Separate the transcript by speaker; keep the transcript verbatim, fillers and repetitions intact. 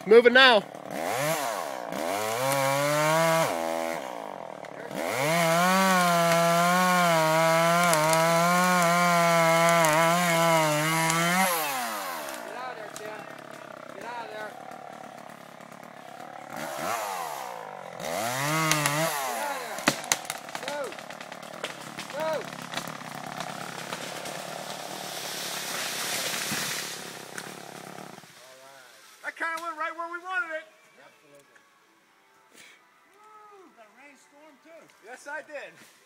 Speaker 1: It's moving now.
Speaker 2: That kind of went right where we wanted it. Absolutely. Woo, got a rainstorm too. Yes, I did.